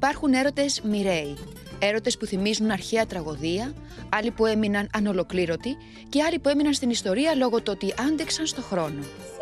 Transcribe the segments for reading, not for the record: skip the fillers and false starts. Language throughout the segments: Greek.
Υπάρχουν έρωτες μοιραίοι. Έρωτες που θυμίζουν αρχαία τραγωδία, άλλοι που έμειναν ανολοκλήρωτοι και άλλοι που έμειναν στην ιστορία λόγω του ότι άντεξαν στο χρόνο.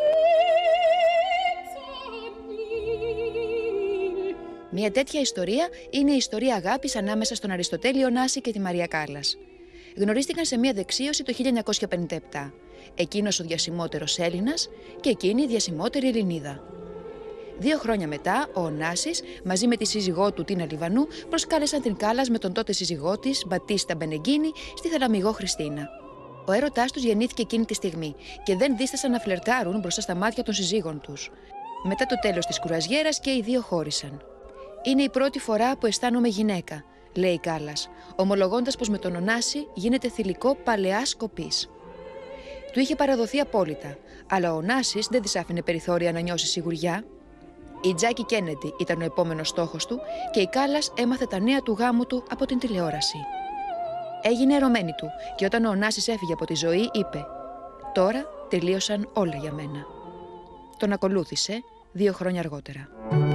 Μια τέτοια ιστορία είναι η ιστορία αγάπης ανάμεσα στον Αριστοτέλη Ωνάση και τη Μαρία Κάλλας. Γνωρίστηκαν σε μια δεξίωση το 1957. Εκείνος ο διασημότερος Έλληνας και εκείνη η διασημότερη Ελληνίδα. 2 χρόνια μετά, ο Ωνάσης, μαζί με τη σύζυγό του Τίνα Λιβανού, προσκάλεσαν την Κάλλας με τον τότε σύζυγό της, Μπατίστα Μπενεγκίνη, στη Θελαμιγό Χριστίνα. Ο έρωτάς τους γεννήθηκε εκείνη τη στιγμή και δεν δίστασαν να φλερτάρουν μπροστά στα μάτια των συζύγων τους. Μετά το τέλος της κουραζιέρας και οι δύο χώρισαν. «Είναι η πρώτη φορά που αισθάνομαι γυναίκα», λέει η Κάλλας, ομολογώντας πως με τον Ωνάση γίνεται θηλυκό παλαιάς σκοπής. Του είχε παραδοθεί απόλυτα, αλλά ο Ωνάσης δεν της άφηνε περιθώρια να νιώσει σιγουριά. Η Τζάκι Κέννεντι ήταν ο επόμενος στόχος του και η Κάλλας έμαθε τα νέα του γάμου του από την τηλεόραση. Έγινε ερωμένη του και όταν ο Ωνάσης έφυγε από τη ζωή είπε «Τώρα τελείωσαν όλα για μένα». Τον ακολούθησε 2 χρόνια αργότερα.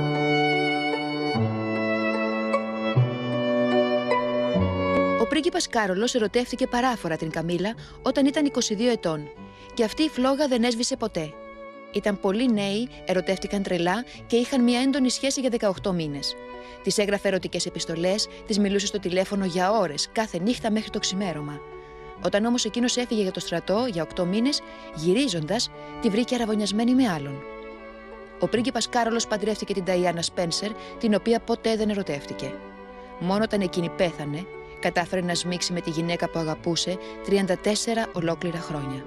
Ο πρίγκιπας Κάρολος ερωτεύτηκε παράφορα την Καμίλα όταν ήταν 22 ετών και αυτή η φλόγα δεν έσβησε ποτέ. Ήταν πολύ νέοι, ερωτεύτηκαν τρελά και είχαν μια έντονη σχέση για 18 μήνες. Της έγραφε ερωτικές επιστολές, της μιλούσε στο τηλέφωνο για ώρες, κάθε νύχτα μέχρι το ξημέρωμα. Όταν όμως εκείνος έφυγε για το στρατό για 8 μήνες, γυρίζοντας, τη βρήκε αραβωνιασμένη με άλλον. Ο πρίγκιπας Κάρολος παντρεύτηκε την Νταϊάννα Σπένσερ, την οποία ποτέ δεν ερωτεύτηκε. Μόνο όταν εκείνη πέθανε, κατάφερε να σμίξει με τη γυναίκα που αγαπούσε 34 ολόκληρα χρόνια.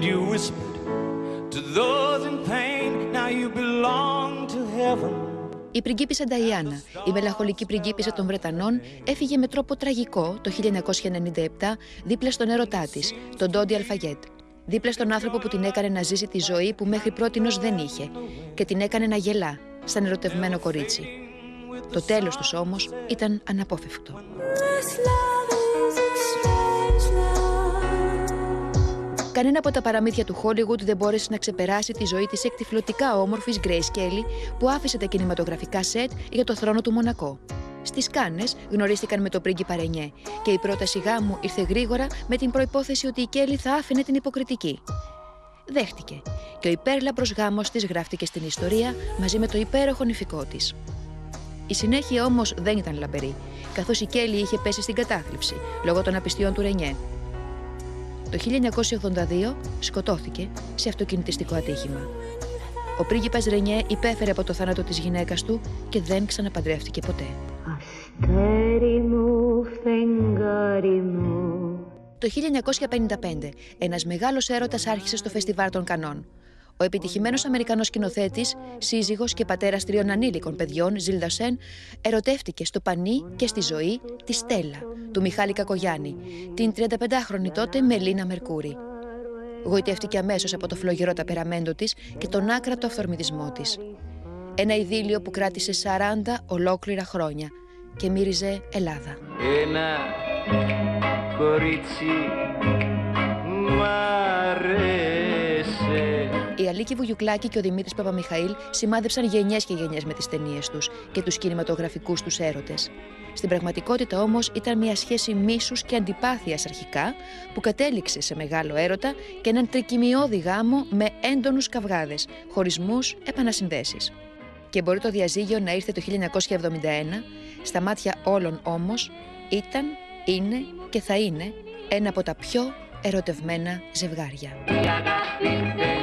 Η πριγκίπισσα Νταϊάννα, η μελαγχολική πριγκίπισσα των Βρετανών, έφυγε με τρόπο τραγικό το 1997 δίπλα στον έρωτά της, τον Ντόντι Αλφαγέτ. Δίπλα στον άνθρωπο που την έκανε να ζήσει τη ζωή που μέχρι πρότινος δεν είχε και την έκανε να γελά σαν ερωτευμένο κορίτσι. Το τέλος τους όμως ήταν αναπόφευκτο. Κανένα από τα παραμύθια του Hollywood δεν μπόρεσε να ξεπεράσει τη ζωή της εκτυφλωτικά όμορφης Grace Kelly που άφησε τα κινηματογραφικά σετ για το θρόνο του Μονακό. Στις Κάνες γνωρίστηκαν με τον πρίγκιπα Ρενιέ και η πρόταση γάμου ήρθε γρήγορα με την προϋπόθεση ότι η Kelly θα άφηνε την υποκριτική. Δέχτηκε και ο υπέρλαμπρος γάμος της γράφτηκε στην ιστορία μαζί με το υπέροχο νηφικό της. Η συνέχεια όμως δεν ήταν λαμπερή, καθώς η Kelly είχε πέσει στην κατάθλιψη λόγω των απιστιών του Ρενιέ. Το 1982 σκοτώθηκε σε αυτοκινητιστικό ατύχημα. Ο πρίγκιπας Ρενιέ υπέφερε από το θάνατο της γυναίκας του και δεν ξαναπαντρεύτηκε ποτέ. Αστέρι μου, φεγγάρι μου. Το 1955 ένας μεγάλος έρωτας άρχισε στο φεστιβάλ των Κανών. Ο επιτυχημένος Αμερικανός σκηνοθέτης, σύζυγος και πατέρας 3 ανήλικων παιδιών, Ζίλντα Σεν, ερωτεύτηκε στο πανί και στη ζωή τη Στέλλα, του Μιχάλη Κακογιάννη, την 35χρονη τότε Μελίνα Μερκούρη. Γοητεύτηκε αμέσως από το φλογερό ταπεραμέντο της και τον άκρατο αυθορμητισμό της. Ένα ειδήλιο που κράτησε 40 ολόκληρα χρόνια και μύριζε Ελλάδα. Ένα κορίτσι μ' αρέσει. Η Αλίκη Βουγιουκλάκη και ο Δημήτρης Παπαμιχαήλ σημάδεψαν γενιές και γενιές με τις ταινίες τους και τους κινηματογραφικούς τους έρωτες. Στην πραγματικότητα όμως ήταν μια σχέση μίσους και αντιπάθειας αρχικά που κατέληξε σε μεγάλο έρωτα και έναν τρικυμιώδη γάμο με έντονους καυγάδες, χωρισμούς, επανασυνδέσεις. Και μπορεί το διαζύγιο να ήρθε το 1971, στα μάτια όλων όμως ήταν, είναι και θα είναι ένα από τα πιο ερωτευμένα ζευγάρια.